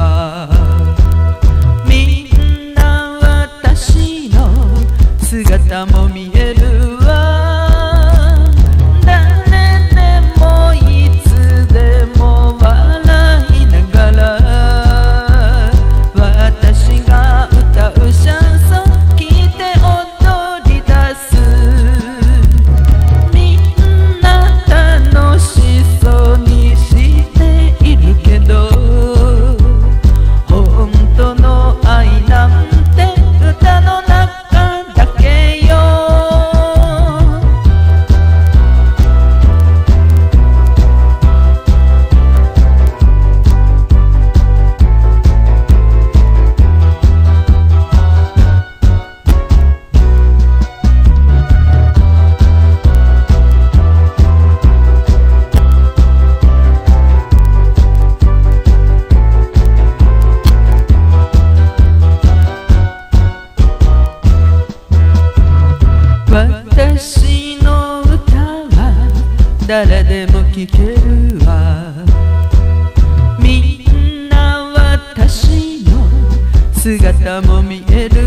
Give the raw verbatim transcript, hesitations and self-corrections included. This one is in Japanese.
わ。みんな私の姿も見えるわ。誰でもいつでも笑いながら私が歌うシャンソン聴いて踊り出す。みんな楽しそうにしているけど本当の愛なんて歌の中だけよ。私の歌は誰でも聴けるわ。みんな私の姿も見える